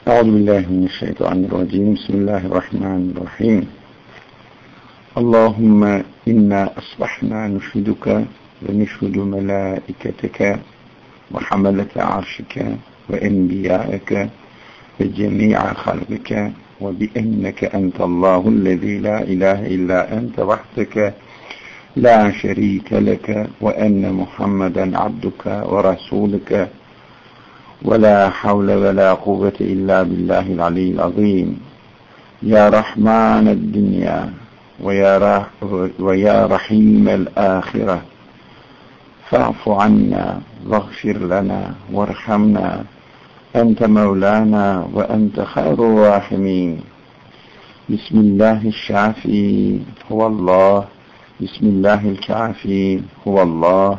أعوذ بالله من الشيطان الرجيم. بسم الله الرحمن الرحيم. اللهم إنا أصبحنا نشهدك ونشهد ملائكتك وحملة عرشك وأنبياءك وجميع خلقك وبأنك أنت الله الذي لا إله إلا أنت وحدك لا شريك لك وأن محمدا عبدك ورسولك ولا حول ولا قوة إلا بالله العلي العظيم. يا رحمن الدنيا ويا رحيم الآخرة فاعف عنا واغفر لنا وارحمنا أنت مولانا وأنت خير الراحمين. بسم الله الشافي هو الله. بسم الله الكافي هو الله.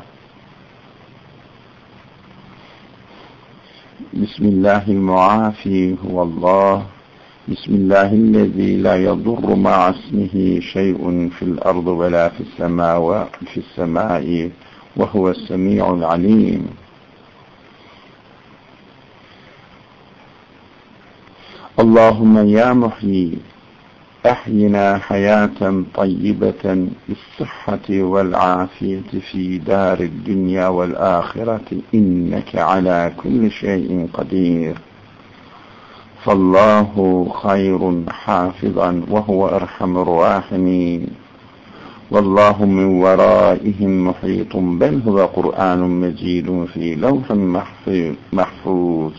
بسم الله المعافي هو الله. بسم الله الذي لا يضر مع اسمه شيء في الأرض ولا في السماء وهو السميع العليم. اللهم يا محيي أحينا حياة طيبة بالصحة والعافية في دار الدنيا والآخرة إنك على كل شيء قدير. فالله خير حافظا وهو أرحم الراحمين. والله من ورائهم محيط بل هو قرآن مجيد في لوح محفوظ.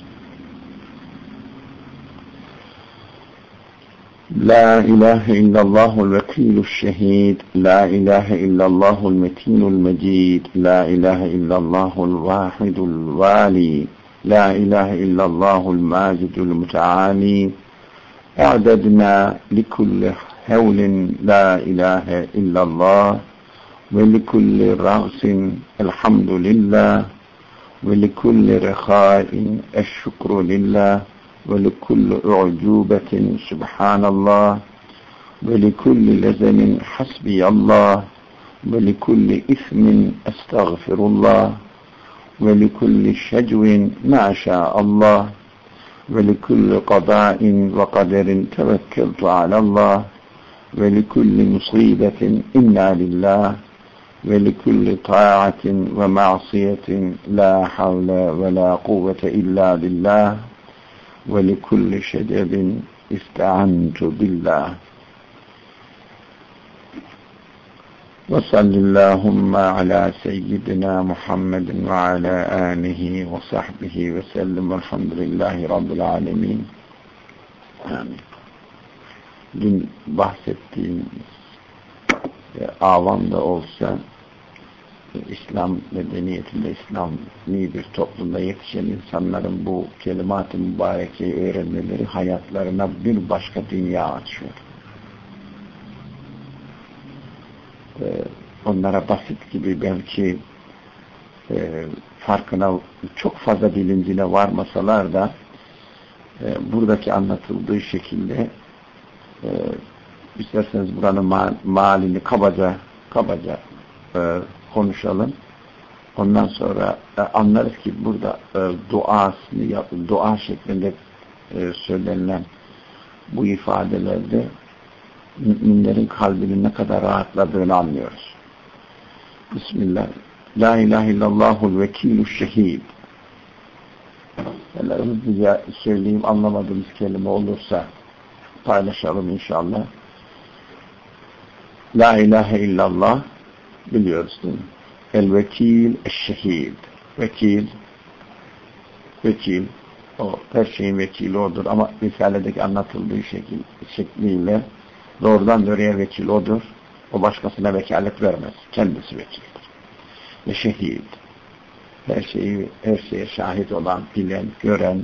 لا إله إلا الله الوكيل الشهيد. لا إله إلا الله المتين المجيد. لا إله إلا الله الواحد الوالي. لا إله إلا الله الماجد المتعالي. أعددنا لكل هول لا إله إلا الله ولكل رأس الحمد لله ولكل رخاء الشكر لله ولكل أعجوبة سبحان الله ولكل لزم حسبي الله ولكل إثم أستغفر الله ولكل شجو ما شاء الله ولكل قضاء وقدر توكلت على الله ولكل مصيبة إنا لله ولكل طاعة ومعصية لا حول ولا قوة إلا بالله ولكل شدد استعنت بالله. وصل اللهم على سيدنا محمد وعلى آله وصحبه وسلم والحمد لله رب العالمين. Amin. Dün bahsettiğim avam da olsa İslam medeniyetinde, İslami bir toplumda yetişen insanların bu kelimat-ı mübarekeyi öğrenmeleri hayatlarına bir başka dünya açıyor. Onlara basit gibi belki farkına, çok fazla bilincine varmasalar da buradaki anlatıldığı şekilde isterseniz buranın malini kabaca konuşalım. Ondan sonra anlarız ki burada dua şeklinde söylenilen bu ifadelerde müminlerin kalbinin ne kadar rahatladığını anlıyoruz. Bismillah. La ilahe illallahul vekilü şehid. Hızlıca söyleyeyim, anlamadığımız kelime olursa paylaşalım inşallah. La ilahe illallah biliyoruz değil mi? El vekil, el şehid. Vekil, o her şeyin vekili odur ama Risale'deki anlatıldığı şekliyle doğrudan doğruya vekil odur. O başkasına vekalet vermez. Kendisi vekildir. Ve şehid. Her şeye şahit olan, bilen, gören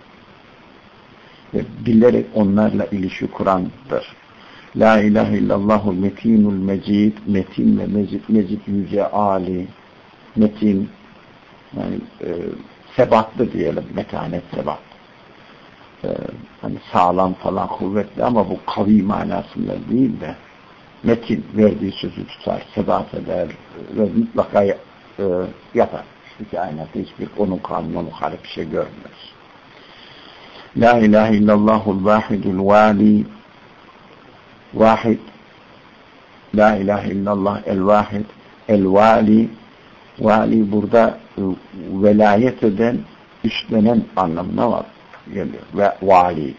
ve bilerek onlarla ilişki kurandır. La ilahe illallahul metinul mecid. Metin ve mecid yüce âli. Metin yani sebatlı diyelim. Metanet sebat. Hani sağlam falan, kuvvetli ama bu kavi manasında değil de metin, verdiği sözü tutar, sebat eder ve mutlaka yapar. Çünkü kainatta hiçbir onun kanuna muhalif bir şey görmüyoruz. La ilahe illallahul vahidul vali. Vahid. La ilahe illallah el vahid. El vali. Vali burada velayet eden, üstlenen anlamına var. Geliyor. Ve vali.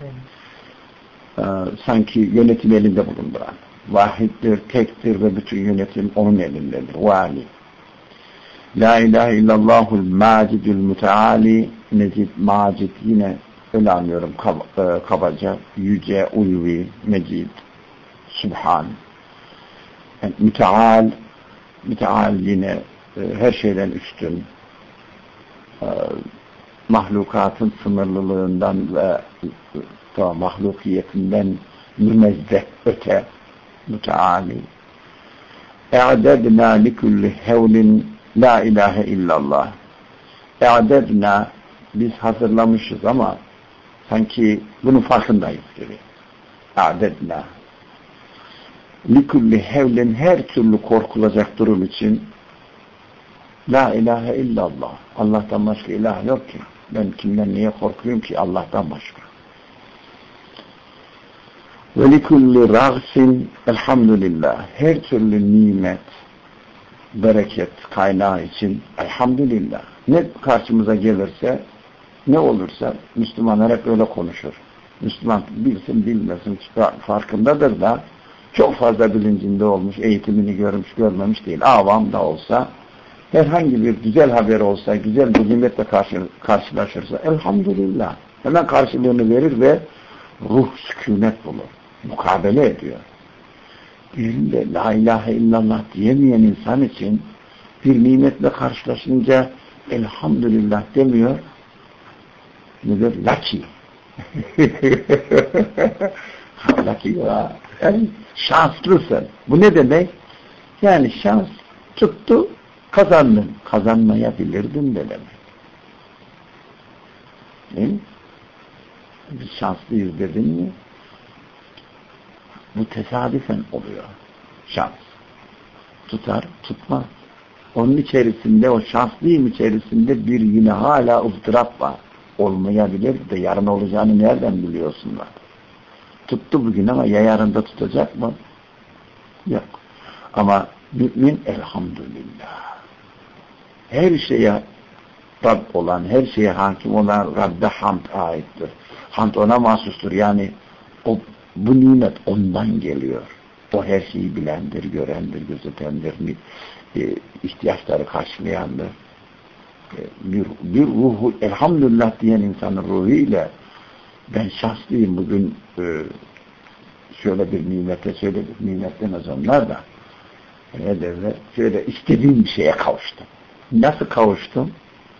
Sanki yönetim elinde bulunduran. Vahiddir, tektir ve bütün yönetim onun elindedir. Vali. La ilahe illallahul macidül müteali. Mecid, macid yine öyle anlıyorum kabaca. Yüce, ulvi, mecid, subhan. Yani müteal yine her şeyden üstün. Mahlukatın sınırlılığından ve mahlukiyetinden münezzeh öte. Müteali. E'dedna likulli hevlin la ilahe illallah. E'dedna, biz hazırlamışız ama sanki bunun farkındayız gibi. E'dedna likulli hevlin, her türlü korkulacak durum için la ilahe illallah. Allah'tan başka ilah yok ki. Ben kimden niye korkuyorum ki Allah'tan başka? Ve likulli ragsin elhamdülillah. Her türlü nimet, bereket kaynağı için elhamdülillah. Ne karşımıza gelirse, ne olursa Müslümanlar hep öyle konuşur. Müslüman bilsin bilmesin farkındadır da çok fazla bilincinde olmuş, eğitimini görmüş görmemiş değil. Avam da olsa, herhangi bir güzel haber olsa, güzel bir nimetle karşılaşırsa elhamdülillah. Hemen karşılığını verir ve ruh sükunet bulur. Mukabele ediyor. Yerinde la ilahe illallah diyemeyen insan için bir nimetle karşılaşınca elhamdülillah demiyor. Nedir? Lucky. Lucky ya. Yani şanslısın. Bu ne demek? Yani şans tuttu, kazandın. Kazanmayabilirdin de demek. Değil mi? Biz şanslıyız dedin mi? Bu tesadüfen oluyor. Şans. Tutar, tutmaz. Onun içerisinde, o şanslıyım içerisinde bir yine hala ızdırap var. Olmayabilir de yarın olacağını nereden biliyorsunlar? Tuttu bugün ama ya yarın da tutacak mı? Yok. Ama mümin elhamdülillah. Her şeye Rab olan, her şeye hakim olan Rab'be hamd aittir. Hamd ona mahsustur. Yani bu nimet ondan geliyor. O her şeyi bilendir, görendir, gözetendir, ihtiyaçları karşılayandır. Bir ruhu, elhamdülillah diyen insanın ruhuyla ben şanslıyım bugün şöyle bir nimete, şöyle bir nimet demez onlar da ne derler, şöyle istediğim bir şeye kavuştum. Nasıl kavuştum?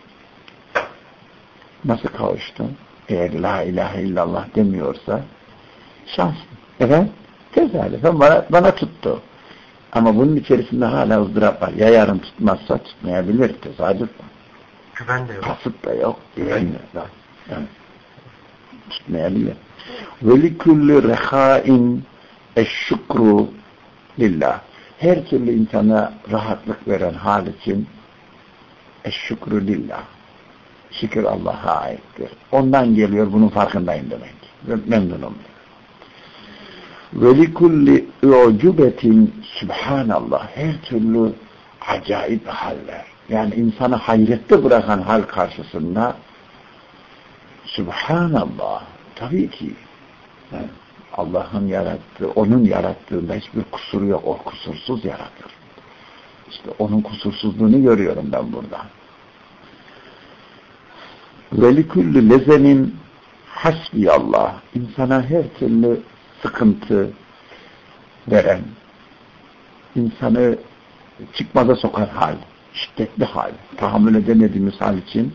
Nasıl kavuştum? Eğer la ilahe illallah demiyorsa şanslı. Evet, tesadüfen bana tuttu. Ama bunun içerisinde hala ızdırap var. Ya yarın tutmazsa tutmayabilir. Tesadüf var. Güven de yok. Kasıt da yok. Güven de yok. Yani, tutmayabilir. وَلِكُلِّ رَخَائِنْ اَشْشُكْرُ lillah. Her türlü insana rahatlık veren hal için eşşükrü lillah. Şükür Allah'a aittir. Ondan geliyor, bunun farkındayım demek. Memnunum. وَلِكُلِّ اُعْجُبَةٍ Subhanallah. Her türlü acayip haller. Yani insanı hayrette bırakan hal karşısında Subhanallah. Tabii ki yani Allah'ın yarattığı, onun yarattığında hiçbir kusuru yok. O kusursuz yaratır. İşte onun kusursuzluğunu görüyorum ben burada. وَلِكُلِّ لَزَنٍ hasbiyallah. İnsana her türlü sıkıntı veren, insanı çıkmaza sokan hal, şiddetli hal, tahammül edemediğimiz hal için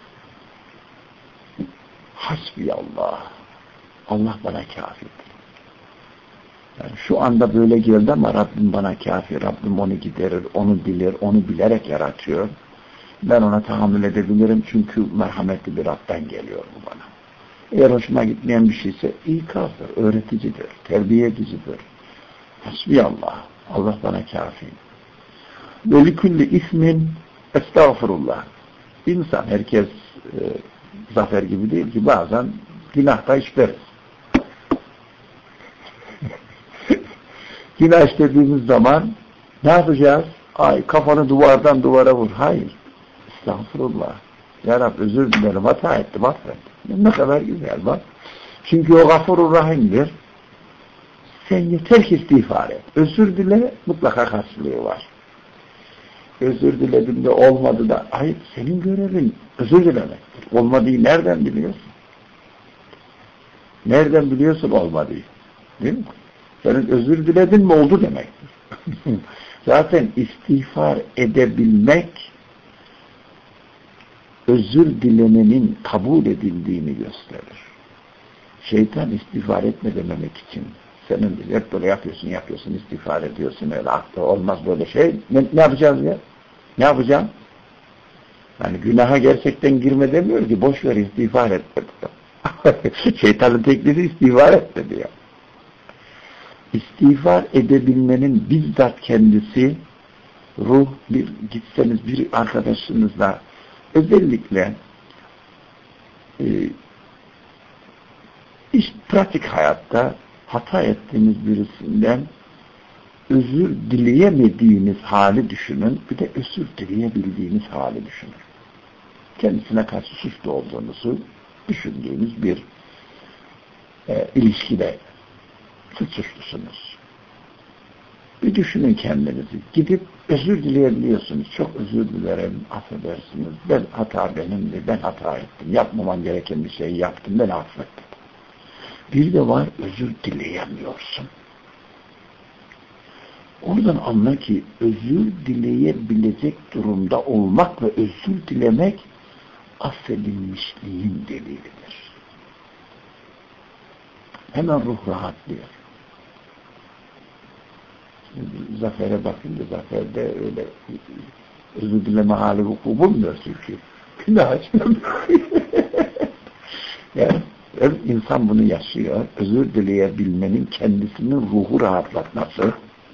hasbiyallah. Allah bana kâfidir. Yani şu anda böyle geldi ama Rabbim bana kâfi, Rabbim onu giderir, onu bilir, onu bilerek yaratıyor. Ben ona tahammül edebilirim çünkü merhametli bir Rab'den geliyor bu bana. Eğer hoşuma gitmeyen bir şeyse ikazdır, öğreticidir, terbiye edicidir. Hasbiyallah. Allah bana kâfi. Ve likulli ismin estağfurullah. İnsan, herkes zafer gibi değil ki bazen Günah da işleriz. Günah işlediğimiz zaman ne yapacağız? Ay kafanı duvardan duvara vur. Hayır. Estağfurullah. Ya Rabbi özür dilerim, hata ettim, affet. Ne kadar güzel bak. Çünkü o Gafurur Rahim'dir. Sen yeter ki istiğfar et. Özür dile, mutlaka karşılığı var. Özür diledim de olmadı da, hayır senin görevin özür dilemek. Olmadığı nereden biliyorsun? Nereden biliyorsun olmadığı? Değil mi? Senin özür diledin mi oldu demektir. Zaten istiğfar edebilmek özür dilemenin kabul edildiğini gösterir. Şeytan istiğfar etme dememek için senin hep böyle yapıyorsun, istiğfar ediyorsun, öyle aklı olmaz böyle şey. Ne yapacağız ya? Ne yapacağım? Yani günaha gerçekten girme demiyor ki, boş ver istiğfar et diyor. Şeytanın tekniği istiğfar et diyor. İstiğfar edebilmenin bizzat kendisi ruh, gitseniz bir arkadaşınızla özellikle pratik hayatta hata ettiğiniz birisinden özür dileyemediğiniz hali düşünün, bir de özür dileyebildiğiniz hali düşünün. Kendisine karşı suçlu olduğunuzu düşündüğünüz bir ilişkide suçlusunuz. Bir düşünün kendinizi. Gidip özür dileyebiliyorsunuz. Çok özür dilerim, affedersiniz. Hata benimdi, ben hata ettim. Yapmamam gereken bir şeyi yaptım, ben affettim. Bir de var, özür dileyemiyorsun. Oradan anla ki özür dileyebilecek durumda olmak ve özür dilemek affedilmişliğin delilidir. Hemen ruh rahatlıyor. Şimdi Zafer'e bakınca Zafer'de öyle özür dileme hali vuku bulmuyor çünkü. Günah açmıyor. Yani insan bunu yaşıyor. Özür dileyebilmenin kendisinin ruhu rahatlatması,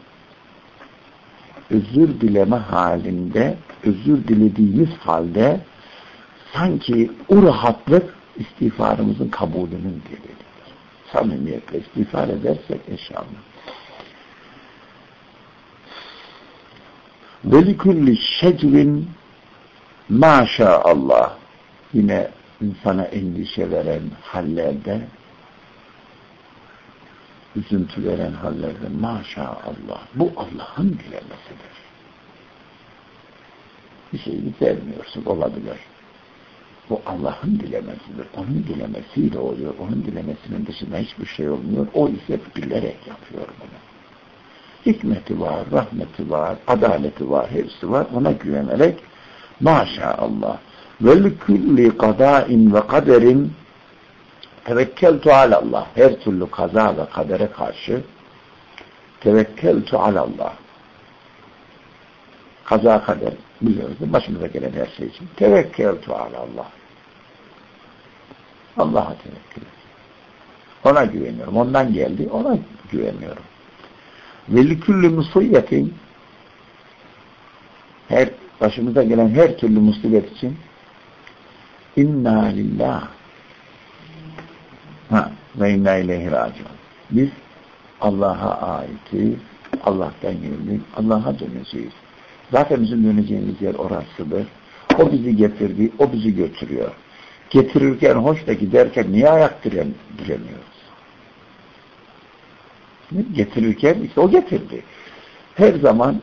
özür dileme halinde, özür dilediğimiz halde sanki o rahatlık istiğfarımızın kabulünün delilidir. Samimiyetle istiğfar edersek inşallah. وَلِكُلِّ شَجْوٍ maşallah. Yine insana endişe veren hallerde, üzüntü veren hallerde maşallah. Bu Allah'ın dilemesidir. Bir şeyi sevmiyorsun, olabilir. Bu Allah'ın dilemesidir. Onun dilemesiyle oluyor. Onun dilemesinin dışında hiçbir şey olmuyor. O ise bilerek yapıyor bunu. Hikmeti var, rahmeti var, adaleti var, hepsi var. Ona güvenerek maşallah. وَلِكُلِّ قَضَاءٍ وَقَدَرٍ tevekkeltu alallah. Her türlü kaza ve kadere karşı tevekkeltu alallah. Kaza kader biliyoruz. Başımıza gelen her şey için. Tevekkeltu alallah. Allah'a tevekkül. Ona güveniyorum. Ondan geldi. Ona güveniyorum. وَلِكُلِّ مُصِيَّةٍ başımıza gelen her türlü musibet için inna lillah ve inna ileyhi raciun. Biz Allah'a aitiz, Allah'tan geldik, Allah'a döneceğiz. Zaten bizim döneceğimiz yer orasıdır. O bizi getirdi, o bizi götürüyor. Getirirken hoş da giderken niye ayak diremiyoruz? Getirirken işte o getirdi. Her zaman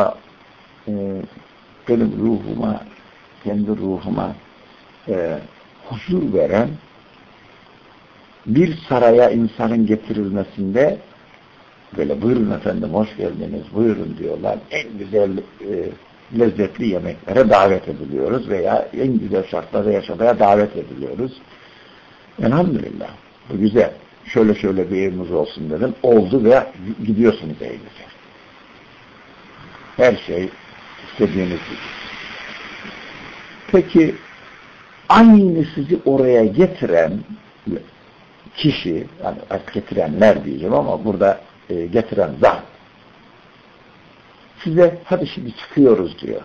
benim ruhuma, kendi ruhuma huzur veren bir saraya insanın getirilmesinde böyle buyurun efendim hoş geldiniz, buyurun diyorlar. En güzel lezzetli yemeklere davet ediliyoruz veya en güzel şartlarda yaşamaya davet ediliyoruz. Elhamdülillah. Bu güzel. Şöyle bir evimiz olsun dedim. Oldu ve gidiyorsunuz evinize. Her şey istediğiniz gibi. Peki aynı sizi oraya getiren kişi, yani getirenler diyeceğim ama burada getiren zat size hadi şimdi çıkıyoruz diyor.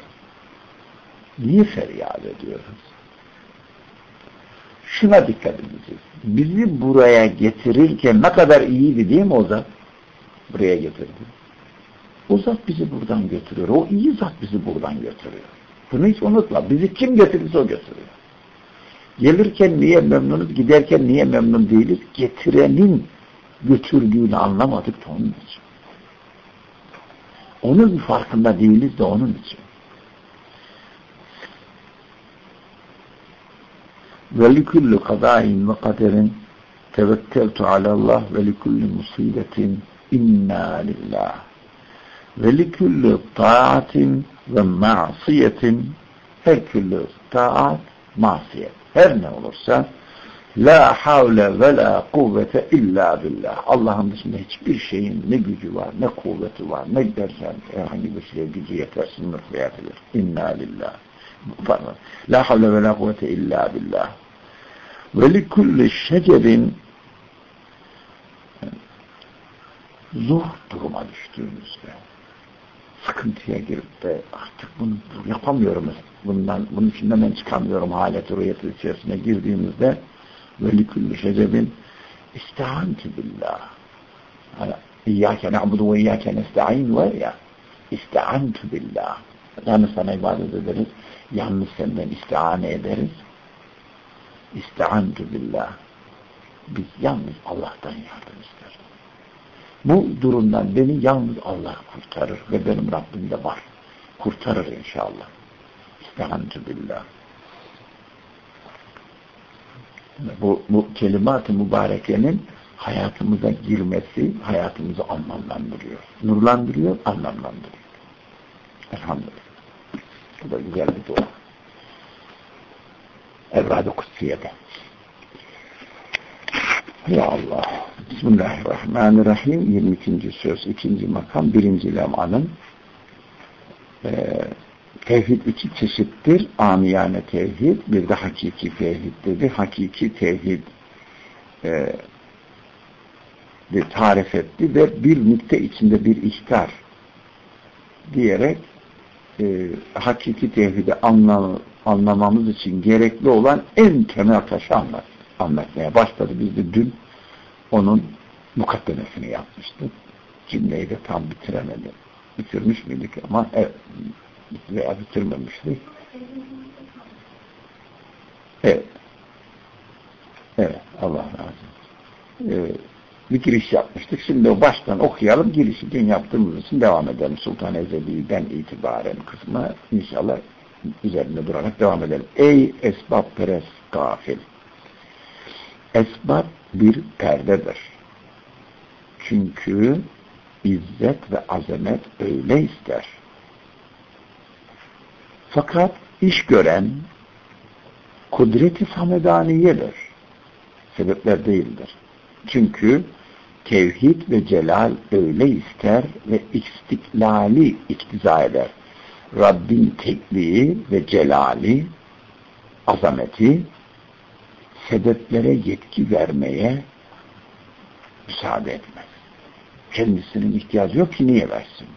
Niye feryat ediyoruz? Şuna dikkat edeceğiz. bizi buraya getirirken ne kadar iyiydi değil mi o zat? Buraya getirdi. O zat bizi buradan götürüyor. O iyi zat bizi buradan götürüyor. Bunu hiç unutma. Bizi kim getirirse o götürüyor. Gelirken niye memnunuz, giderken niye memnun değiliz? Getirenin götürdüğünü anlamadık da onun için. Onun farkında değiliz de onun için. وَلِكُلُّ قَضَاءٍ وَقَدَرٍ تَوَكَّلْتُ عَلَى اللّٰهِ وَلِكُلِّ مُصِيبَةٍ اِنَّا لِلّٰهِ وَلِكُلِّ طَاعَةٍ وَمَعْصِيَةٍ her türlü taat, masiyet. Her ne olursa la havle ve la kuvvete illa billah. Allah'ın dışında hiçbir şeyin ne gücü var, ne kuvveti var, ne dersen herhangi bir şeye gücü yeter, sınır veyatıdır. İnna lillah. Pardon. La havle ve la kuvvete illa billah. Ve likulli şecerin zor duruma düştüğümüzde, sıkıntıya girip de artık bunu yapamıyorum, bunun içinden ben çıkamıyorum halet-i rüyeti içerisine girdiğimizde ve likulli şecerin istihantü billah. İyyâke na'budu ve iyyâke nesta'in var ya, istihantü billah. Yani sana ibadet ederiz, yalnız senden istihane ederiz. İstihantü billah. Biz yalnız Allah'tan yardım isteriz. Bu durumdan beni yalnız Allah kurtarır ve benim Rabbim de var. Kurtarır inşallah. İstihantü billah. Bu kelimat-ı mübarekenin hayatımıza girmesi hayatımızı anlamlandırıyor. Nurlandırıyor, anlamlandırıyor. Elhamdülillah. Bu da güzel bir dua. Evrad-ı Kutsiye'de. Ya Allah. Bismillahirrahmanirrahim. 22. söz, 2. makam, 1. lemanın tevhid 2 çeşittir. Amiyane tevhid, bir de hakiki tevhid dedi. Hakiki tevhid tarif etti ve bir nükte içinde bir ihtar diyerek hakiki tevhidi anlamamız için gerekli olan en temel taşı anlatmaya başladı. Biz de dün onun mukaddemesini yapmıştık. Cümleyi de tam bitiremedim. Bitirmiş miydik ama veya bitirmemiştik. Evet. Evet. Allah razı olsun. Bir giriş yapmıştık. Şimdi o baştan okuyalım. Girişi dün yaptığımız için devam edelim. Sultan Ezeli'den itibaren kısmına inşallah üzerinde durarak devam edelim. Ey esbab perest gafil. Esbab bir perdedir. Çünkü izzet ve azamet öyle ister. Fakat iş gören kudret-i samedaniyedir. Sebepler değildir. Çünkü tevhid ve celal öyle ister ve istiklali iktiza eder. Rabbin tekliği ve celali, azameti sebeplere yetki vermeye müsaade etmez. Kendisinin ihtiyacı yok ki niye versin?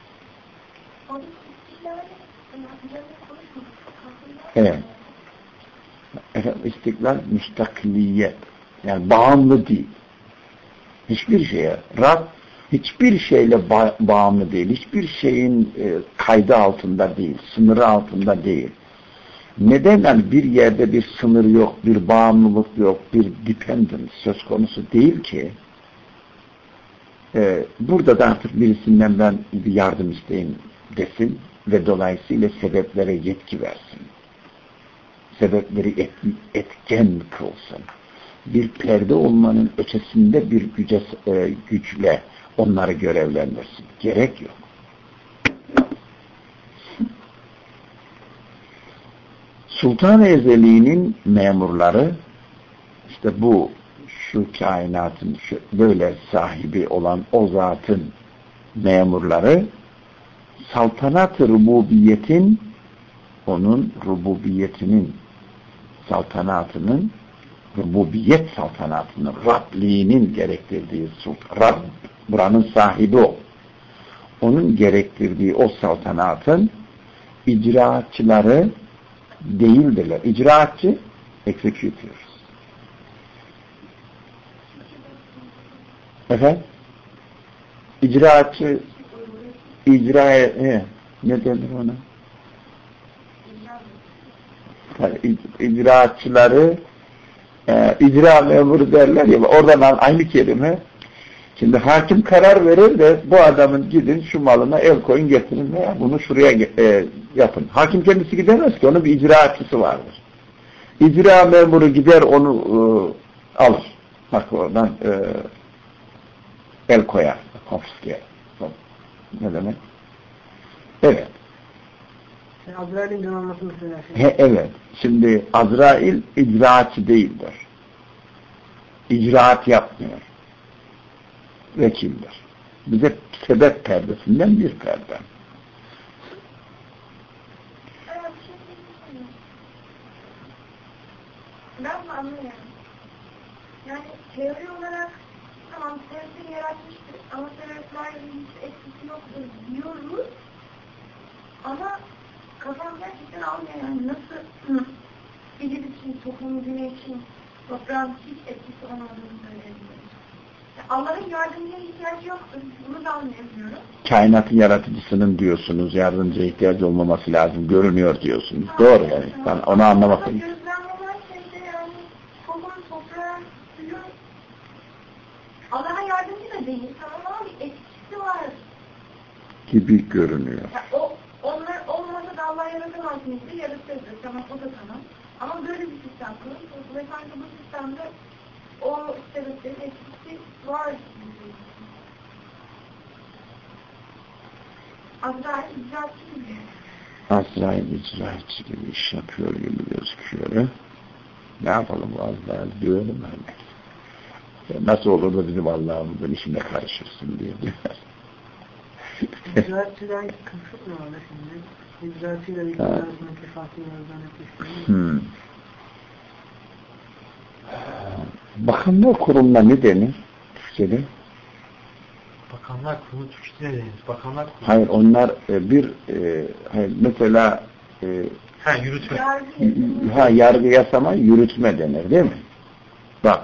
Evet. Efendim, istiklal müstakliyet. Yani bağımlı değil. Hiçbir şeye. Rab hiçbir şeyle bağımlı değil. Hiçbir şeyin kaydı altında değil. Sınırı altında değil. Neden? Yani bir yerde bir sınır yok, bir bağımlılık yok, bir dependence söz konusu değil ki. Burada da artık birisinden ben bir yardım isteyeyim desin ve dolayısıyla sebeplere yetki versin. Sebepleri etken kılsın. Bir perde olmanın ötesinde bir güçle onları görevlendirsin. Gerek yok. Sultan-ı Ezeli'nin memurları işte şu kainatın böyle sahibi olan o zatın memurları saltanat-ı rububiyetin onun rububiyetinin saltanatının rububiyet saltanatının Rabliğinin gerektirdiği Rab buranın sahibi o. Onun gerektirdiği o saltanatın icraatçıları değildirler. İcraatçı executors. Efendim? İcraatçı, ne denir ona? Yani icraatçıları icra memuru derler ya, oradan aynı kelime. Şimdi hakim karar verir de bu adamın gidin şu malına el koyun getirin veya bunu şuraya yapın. Hakim kendisi gidemez ki, onun bir icraatçısı vardır. İcra memuru gider onu alır. Bak oradan el koyar. Konfiske. Ne demek? Evet. Azrail'in canlanmasını söylersin. Evet. Şimdi Azrail icraatçı değildir. İcraat yapmıyor. Vekildir. Bize sebep perdesinden bir perde. Ben mi anlıyorum? Yani teori olarak tamam sebepleri yaratmıştır ama sebeplerle hiç etkisi yoktur diyoruz ama kafam gerçekten almıyor. Yani nasıl bilir için, toplumun güne için toprağın hiç etkisi olmadığını söyleyebilirim. Allah'ın yardımcıya ihtiyacı yoktur. Bunu da anlayabiliyorum. Kainatın yaratıcısının diyorsunuz, yardımcıya ihtiyacı olmaması lazım, görünüyor diyorsunuz. Doğru yani. Ben onu anlamak için. Gözlemlenen şeyde yani toprağın, suyun Allah'a yardımcı da değil. Tamam ama bir etkisi var. Gibi görünüyor. Ya onlar olmasa da Allah yaratamaz mıydı? Yaratırdı. Tamam, o da tamam. Ama böyle bir sistem kurulmuş ve sanki bu sistemde o sebeplerin etkisi var. Azrail icraatçı gibi. Azrail icraatçı gibi iş yapıyor gibi gözüküyor. Ne yapalım bu Azrail diyorum hani. Nasıl olur da bizim Allah'ımızın işine karışırsın diye. İcraatçıdan kısıt mı var şimdi? İcraatçıyla bir arasındaki farklı yerden Bakanlar Kurulu'na ne denir? Türkçe'de? Bakanlar Kurulu Türkçe'de ne denir? Bakanlar Kurulu. Hayır, onlar mesela yürütme. Yargı, yasama, yürütme denir değil mi? Bak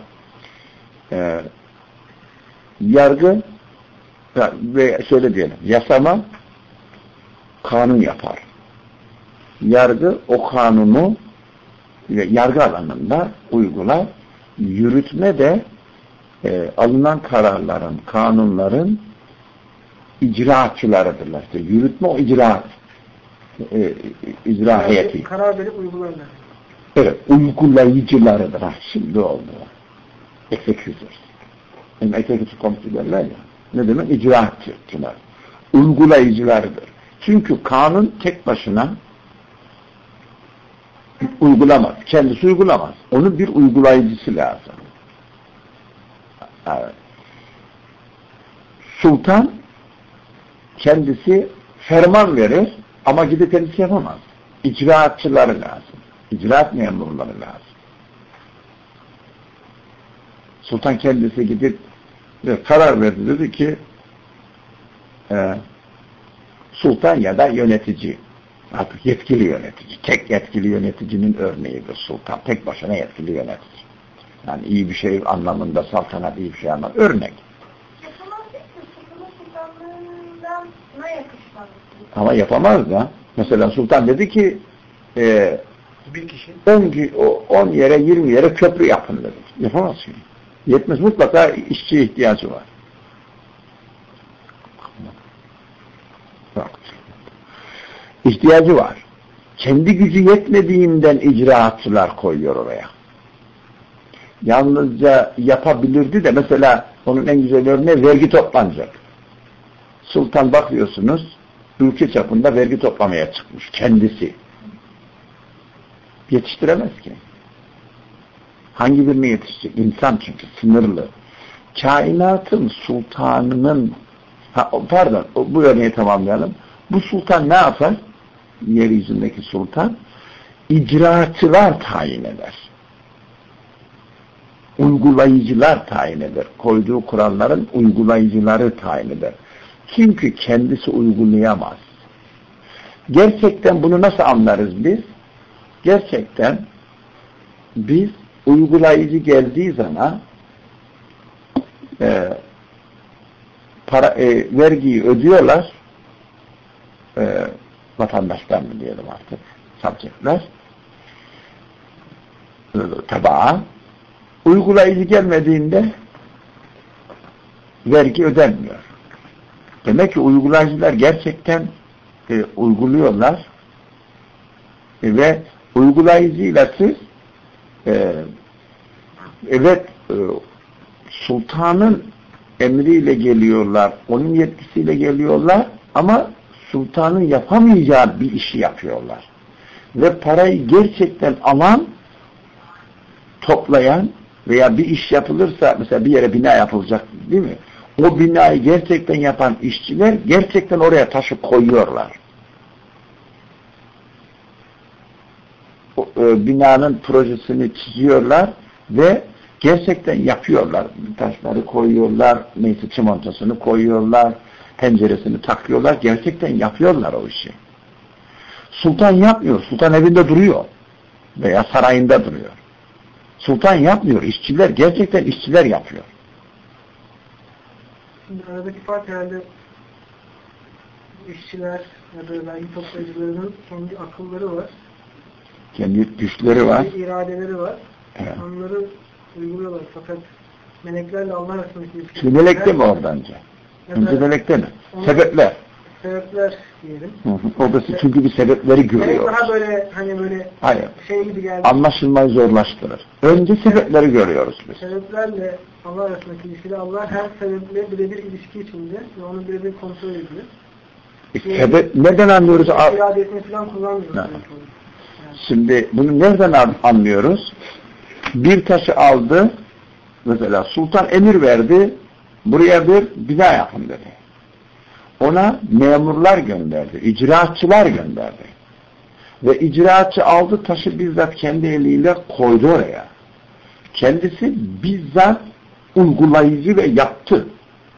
yargı ve şöyle diyelim, yasama kanun yapar. Yargı o kanunu yargı alanında uygular. Yürütme de alınan kararların, kanunların icraatçılarıdırlar. İşte yürütme o icraat. İcra heyeti. Karar verip uygularlar. Evet, uygulayıcılarıdır. Şimdi oldu. Executors. Yani executive committee derler ya. Ne demek? İcraatçılar. Uygulayıcılarıdır. Çünkü kanun tek başına uygulamaz. Kendisi uygulamaz. Onun bir uygulayıcısı lazım. Evet. Sultan kendisi ferman verir ama gidip kendisi yapamaz. İcraatçıları lazım. İcraat memurları lazım. Sultan kendisi gidip karar verdi, dedi ki sultan ya da yönetici, artık yetkili yönetici, tek yetkili yöneticinin örneğidir sultan. Tek başına yetkili yönetici. Yani iyi bir şey anlamında, saltanat iyi bir şey anlamında. Örnek. Yapamaz değil mi? Sultanlığından ne yakışmaz? Ama yapamaz da. Mesela sultan dedi ki bir kişi 10 yere 20 yere köprü yapın dedi. Yapamaz şimdi. Yetmez, mutlaka işçiye ihtiyacı var. İhtiyacı var. Kendi gücü yetmediğinden icraatçılar koyuyor oraya. Yalnızca yapabilirdi de, mesela onun en güzel örneği vergi toplanacak. Sultan bakıyorsunuz ülke çapında vergi toplamaya çıkmış kendisi. Yetiştiremez ki. Hangi birine yetişecek? İnsan çünkü sınırlı. Kainatın sultanının bu örneği tamamlayalım. Bu sultan ne yapar? Yeryüzündeki sultan icraatçılar tayin eder. Uygulayıcılar tayin eder. Koyduğu kuralların uygulayıcıları tayin eder. Çünkü kendisi uygulayamaz. Gerçekten bunu nasıl anlarız biz? Gerçekten biz uygulayıcı geldiği zaman vergiyi ödüyorlar. Vatandaşlar mı diyelim artık, subjectler. Tabağa. Uygulayıcı gelmediğinde vergi ödenmiyor. Demek ki uygulayıcılar gerçekten uyguluyorlar ve uygulayıcıyla siz evet sultanın emriyle geliyorlar, onun yetkisiyle geliyorlar ama sultanın yapamayacağı bir işi yapıyorlar. Ve parayı gerçekten alan, toplayan veya bir iş yapılırsa, mesela bir yere bina yapılacak değil mi? O binayı gerçekten yapan işçiler gerçekten oraya taşı koyuyorlar. Binanın projesini çiziyorlar ve gerçekten yapıyorlar. Taşları koyuyorlar, neyse çimentosunu koyuyorlar, penceresini takıyorlar. Gerçekten yapıyorlar o işi. Sultan yapmıyor. Sultan evinde duruyor. Veya sarayında duruyor. Sultan yapmıyor. İşçiler, gerçekten işçiler yapıyor. Şimdi aradaki fark herhalde işçiler ya da vergi toplayıcılarının kendi akılları var. Kendi güçleri var. Kendi iradeleri var. Evet. Onları uyguluyorlar. Fakat meleklerle Allah arasındaki ilişki. Şimdi melekte mi oradanca? Önce melekte mi? Sebepler. Sebepler diyelim. Orada çünkü bir sebepleri görüyor. Melek daha böyle hani böyle hayır, şey gibi geldi. anlaşılmayı zorlaştırır. Önce sebepleri görüyoruz biz. Sebeplerle Allah arasındaki ilişkide Allah her sebeple birebir ilişki içinde ve onu birebir kontrol ediyor. Sebep, nereden anlıyoruz? İrade etmeyi falan kullanmıyoruz. Yani. Şimdi bunu nereden anlıyoruz? Bir taşı aldı, mesela sultan emir verdi, buraya bir bina yapın dedi. Ona memurlar gönderdi, icraatçılar gönderdi. Ve icraatçı aldı taşı bizzat kendi eliyle koydu oraya. Kendisi bizzat uygulayıcı ve yaptı.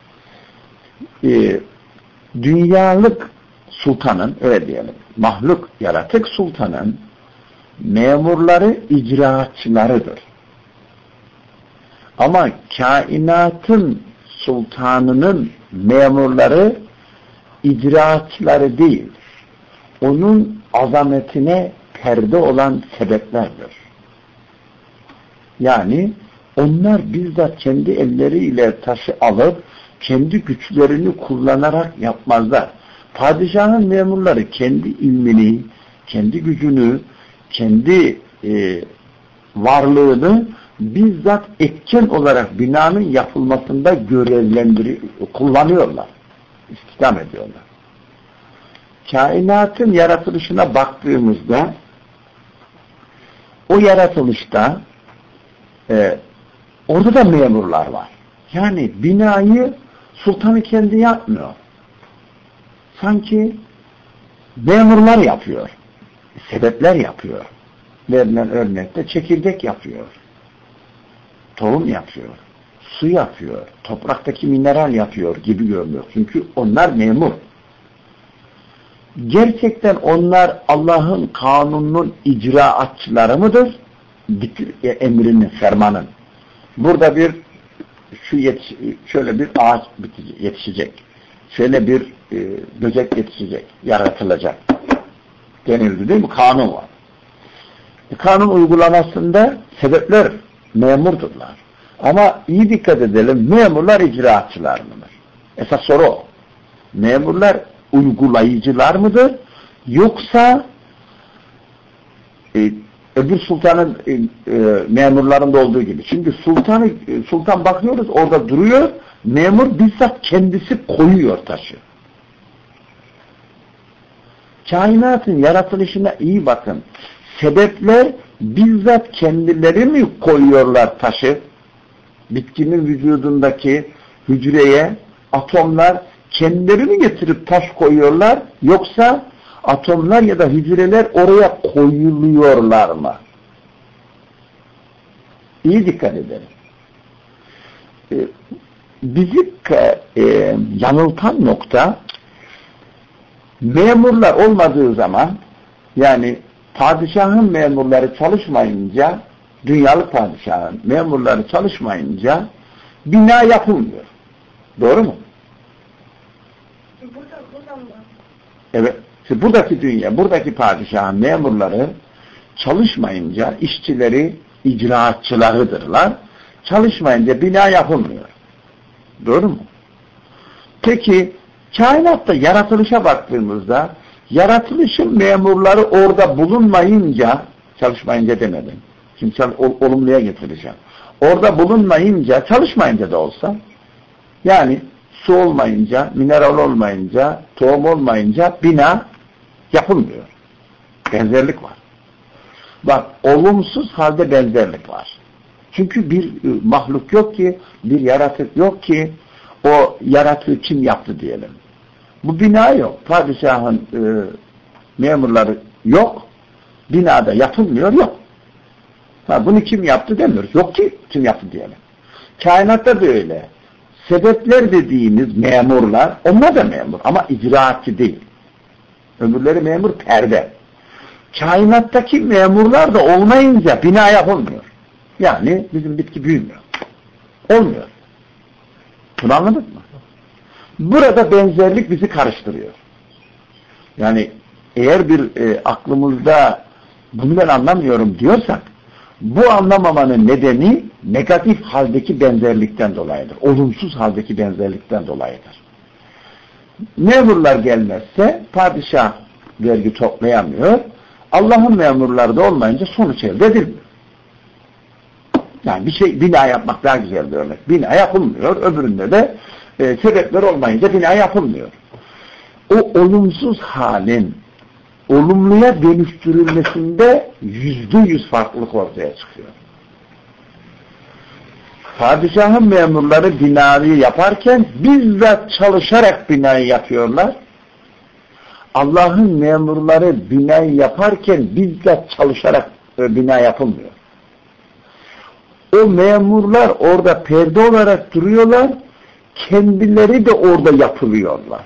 Dünyalık sultanın, öyle diyelim, mahluk, yaratık sultanın memurları icraatçılarıdır. Ama kainatın sultanının memurları icraatçıları değil. Onun azametine perde olan sebeplerdir. Yani onlar bizzat kendi elleriyle taşı alıp kendi güçlerini kullanarak yapmazlar. Padişahın memurları kendi ilmini, kendi gücünü, kendi varlığını bizzat etken olarak binanın yapılmasında kullanıyorlar. İstihdam ediyorlar. Kainatın yaratılışına baktığımızda o yaratılışta orada da memurlar var. Yani binayı sultanı kendi yapmıyor. Sanki memurlar yapıyor. Sebepler yapıyor. Verilen örnekte çekirdek yapıyor. Tohum yapıyor. Su yapıyor. Topraktaki mineral yapıyor gibi görünüyor. Çünkü onlar memur. Gerçekten onlar Allah'ın kanununun icraatçıları mıdır? Emrinin, fermanın. Burada şöyle bir ağaç yetişecek. Şöyle bir böcek yetişecek. Yaratılacak. Denildi değil mi? Kanun var. Kanun uygulamasında sebepler memurdurlar. Ama iyi dikkat edelim. Memurlar icraatçılar mıdır? Esas soru o. Memurlar uygulayıcılar mıdır? Yoksa öbür sultanın memurlarında olduğu gibi. Çünkü sultan bakıyoruz orada duruyor. Memur bizzat kendisi koyuyor taşı. Kainatın yaratılışına iyi bakın. Sebepler bizzat kendileri mi koyuyorlar taşı? Bitkinin vücudundaki hücreye atomlar kendileri mi getirip taş koyuyorlar? Yoksa atomlar ya da hücreler oraya koyuluyorlar mı? İyi dikkat edelim. Bizi yanıltan nokta memurlar olmadığı zaman, yani padişahın memurları çalışmayınca, dünyalık padişahın memurları çalışmayınca bina yapılmıyor. Doğru mu? Evet. İşte buradaki dünya, buradaki padişahın memurları çalışmayınca işçileri icraatçılarıdırlar. Çalışmayınca bina yapılmıyor. Doğru mu? Peki kainatta yaratılışa baktığımızda yaratılışın memurları orada bulunmayınca, çalışmayınca demedim. Şimdi olumluya getireceğim. Orada bulunmayınca, çalışmayınca da olsa, yani su olmayınca, mineral olmayınca, tohum olmayınca bina yapılmıyor. Benzerlik var. Bak, olumsuz halde benzerlik var. Çünkü bir mahluk yok ki, bir yaratık yok ki, o yaratığı kim yaptı diyelim. Bu bina yok. Padişahın memurları yok. Binada yapılmıyor, yok. Bunu kim yaptı demiyoruz. Yok ki kim yaptı diyelim. Kainatta da öyle. Sebepler dediğimiz memurlar, onlar da memur ama icraatçı değil. Öbürleri memur perde. Kainattaki memurlar da olmayınca bina yapılmıyor. Yani bizim bitki büyümüyor. Olmuyor. Bunu anladık mı? Burada benzerlik bizi karıştırıyor. Yani eğer bir aklımızda bunu ben anlamıyorum diyorsak, bu anlamamanın nedeni negatif haldeki benzerlikten dolayıdır. Olumsuz haldeki benzerlikten dolayıdır. Memurlar gelmezse padişah vergi toplayamıyor. Allah'ın memurları da olmayınca sonuç elde edilmiyor. Yani bir şey, bina yapmak daha güzel bir örnek. Bina yapılmıyor. Öbüründe de sebepler olmayınca bina yapılmıyor. O olumsuz halin olumluya dönüştürülmesinde %100 farklılık ortaya çıkıyor. Padişahın memurları binayı yaparken bizzat çalışarak binayı yapıyorlar. Allah'ın memurları binayı yaparken bizzat çalışarak bina yapılmıyor. O memurlar orada perde olarak duruyorlar, kendileri de orada yapılıyorlar.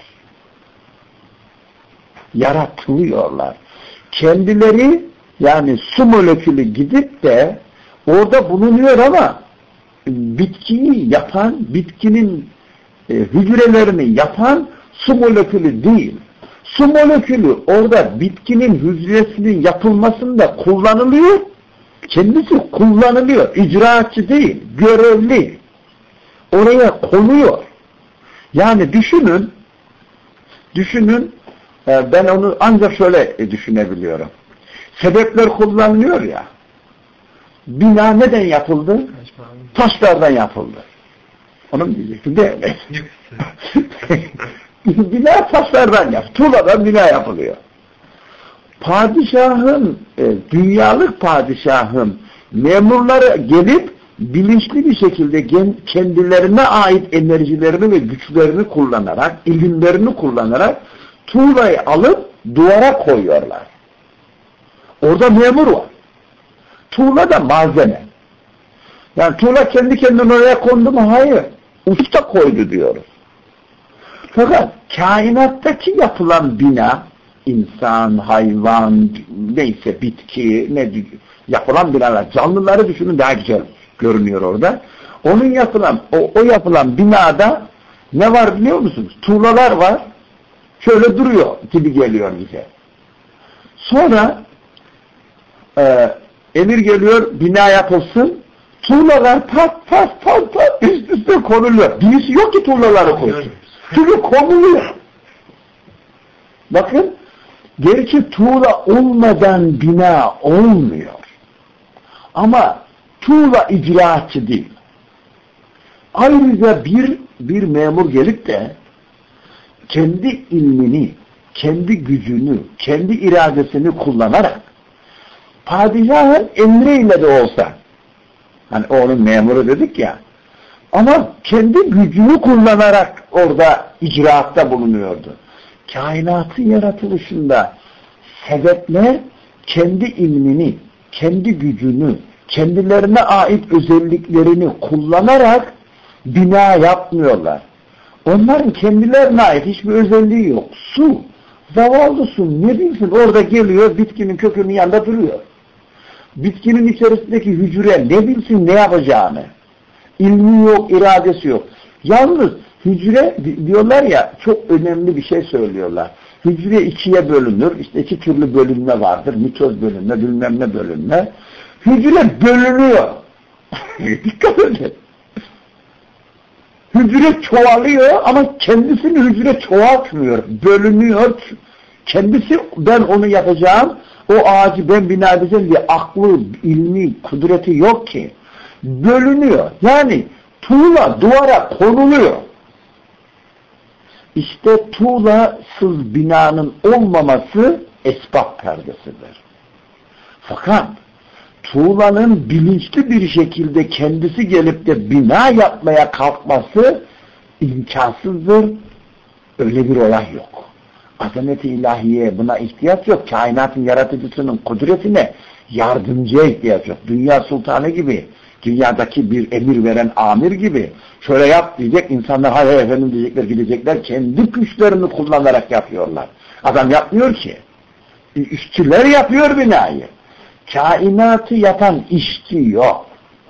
Yaratılıyorlar. Kendileri, yani su molekülü gidip de orada bulunuyor ama bitkiyi yapan, bitkinin hücrelerini yapan su molekülü değil. Su molekülü orada bitkinin hücresinin yapılmasında kullanılıyor. Kendisi kullanılıyor. İcraatçı değil, görevli. Oraya konuyor. Yani düşünün, ben onu ancak şöyle düşünebiliyorum. Sebepler kullanılıyor ya. Bina neden yapıldı? Taşlardan yapıldı. Onu mu diyecektin? Değil mi? Bina taşlardan yapılıyor. Tuğladan bina yapılıyor. Padişahın, dünyalık padişahın memurları gelip bilinçli bir şekilde kendilerine ait enerjilerini ve güçlerini kullanarak, ilimlerini kullanarak tuğlayı alıp duvara koyuyorlar. Orada memur var. Tuğla da malzeme. Yani tuğla kendi kendine oraya kondu mu? Hayır. Usta koydu diyoruz. Fakat kainattaki yapılan bina, insan, hayvan, neyse bitki, yapılan binalar, canlıları düşünün, daha güzel görünüyor orada. Onun yapılan, o yapılan binada ne var biliyor musunuz? Tuğlalar var. Şöyle duruyor gibi geliyor bize. Sonra emir geliyor, bina yapılsın. Tuğlalar pat üst üste konuluyor. Birisi yok ki tuğlaları koysun. Çünkü konuluyor. Bakın, gerçi tuğla olmadan bina olmuyor. Ama tuğla icraatçı değil. Ayrıca bir memur gelip de kendi ilmini, kendi gücünü, kendi iradesini kullanarak padişahın emriyle de olsa, hani onun memuru dedik ya, ama kendi gücünü kullanarak orada icraatta bulunuyordu. Kainatın yaratılışında sebepler kendi ilmini, kendi gücünü, kendilerine ait özelliklerini kullanarak bina yapmıyorlar. Onların kendilerine ait hiçbir özelliği yok. Su, zavallı su, ne bilsin, orada geliyor, bitkinin kökünün yanında duruyor. Bitkinin içerisindeki hücre ne bilsin ne yapacağını. İlmi yok, iradesi yok. Yalnız hücre diyorlar ya, çok önemli bir şey söylüyorlar. Hücre ikiye bölünür. İşte iki türlü bölünme vardır. Mitoz bölünme, bilmem ne bölünme. Hücre bölünüyor. Dikkat edin. Hücre çoğalıyor ama kendisini hücre çoğaltmıyor. Bölünüyor. Kendisi ben onu yapacağım, o ağacı ben bina edeceğim diye aklı, ilmi, kudreti yok ki. Bölünüyor. Yani tuğla duvara konuluyor. İşte tuğlasız binanın olmaması esbab perdesidir. Fakat tuğlanın bilinçli bir şekilde kendisi gelip de bina yapmaya kalkması imkansızdır. Öyle bir olay yok. Azamet-i ilahiye buna ihtiyaç yok. Kainatın yaratıcısının kudretine yardımcıya ihtiyaç yok. Dünya sultanı gibi, dünyadaki bir emir veren amir gibi şöyle yap diyecek, insanlar hayır efendim diyecekler, gidecekler, kendi güçlerini kullanarak yapıyorlar. Adam yapmıyor ki. İşçiler yapıyor binayı. Kainatı yapan işçi yok.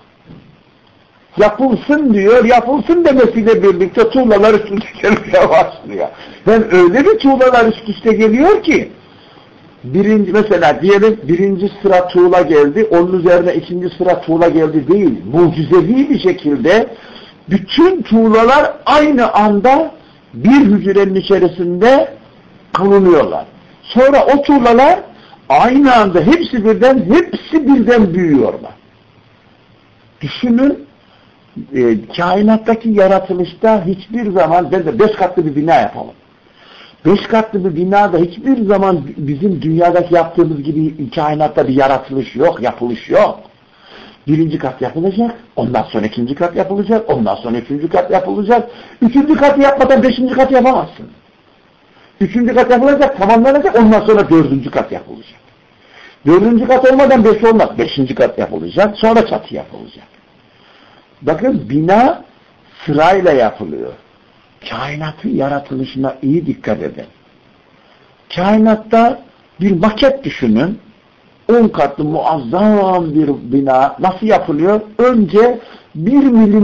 Yapılsın diyor, yapılsın demesiyle birlikte tuğlalar üst üste gelmeye başlıyor. Ben öyle bir tuğlalar üst üste geliyor ki, mesela diyelim birinci sıra tuğla geldi, onun üzerine ikinci sıra tuğla geldi değil, mucizevi bir şekilde bütün tuğlalar aynı anda bir hücrenin içerisinde kılınıyorlar. Sonra o tuğlalar aynı anda hepsi birden büyüyorlar. Düşünün, kainattaki yaratılışta hiçbir zaman, ben de 5 katlı bir bina yapalım. 5 katlı bir binada hiçbir zaman bizim dünyadaki yaptığımız gibi kainatta bir yaratılış yok, yapılış yok. Birinci kat yapılacak, ondan sonra ikinci kat yapılacak, ondan sonra üçüncü kat yapılacak. Üçüncü katı yapmadan beşinci kat yapamazsın. Üçüncü kat yapılacak, tamamlanacak, ondan sonra dördüncü kat yapılacak. Dördüncü kat olmadan beş olmaz, beşinci kat yapılacak, sonra çatı yapılacak. Bakın bina sırayla yapılıyor. Kainatın yaratılışına iyi dikkat edin. Kainatta bir maket düşünün. 10 katlı muazzam bir bina nasıl yapılıyor? Önce 1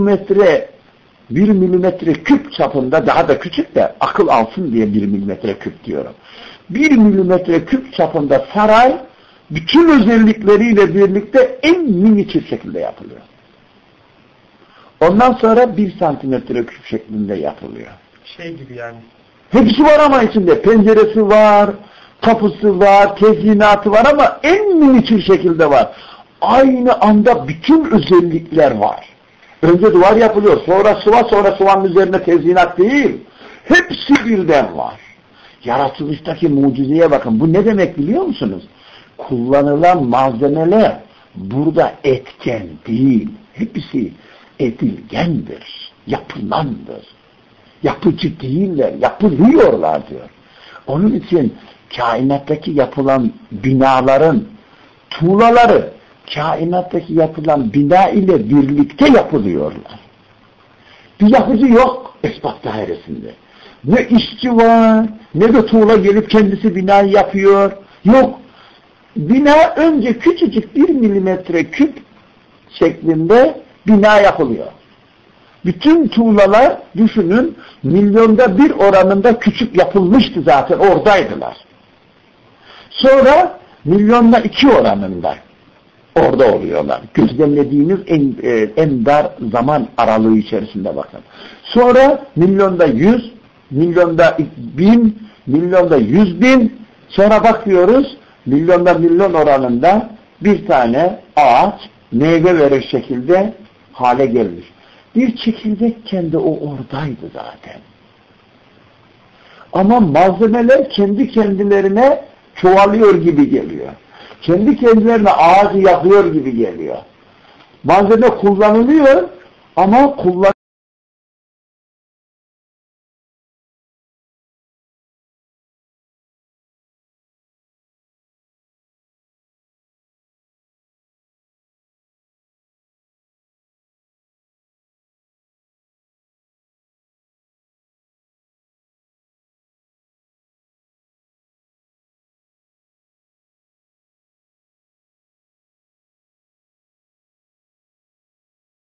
milimetre küp çapında, daha da küçük de akıl alsın diye 1 milimetre küp diyorum. 1 milimetre küp çapında saray bütün özellikleriyle birlikte en minik şekilde yapılıyor. Ondan sonra 1 santimetre küp şeklinde yapılıyor. Şey gibi yani. Hepsi var ama içinde. Penceresi var, kapısı var, tezyinatı var ama en minik şekilde var. Aynı anda bütün özellikler var. Önce duvar yapılıyor, sonra sıva, sonra sıvanın üzerine tezyinat değil. Hepsi birden var. Yaratılıştaki mucizeye bakın. Bu ne demek biliyor musunuz? Kullanılan malzemeler burada etken değil. Hepsi edilgendir, yapılandır. Yapıcı değiller, yapılıyorlar diyor. Onun için kainattaki yapılan binaların tuğlaları kainattaki yapılan bina ile birlikte yapılıyorlar. Bir yapıcı yok esbab dairesinde. Ne işçi var, ne de tuğla gelip kendisi binayı yapıyor. Yok. Bina önce küçücük 1 milimetre küp şeklinde bina yapılıyor. Bütün tuğlalar düşünün milyonda 1 oranında küçük yapılmıştı zaten, oradaydılar. Sonra milyonda 2 oranında orada oluyorlar. Gözlemlediğiniz en dar zaman aralığı içerisinde bakın. Sonra milyonda 100, milyonda 1000, milyonda 100.000, sonra bakıyoruz milyonda milyon oranında bir tane ağaç meyve verir şekilde hale gelmiş. Bir çekirdekken de o oradaydı zaten. Ama malzemeler kendi kendilerine çoğalıyor gibi geliyor. Kendi kendilerine ağacı yapıyor gibi geliyor. Malzeme kullanılıyor ama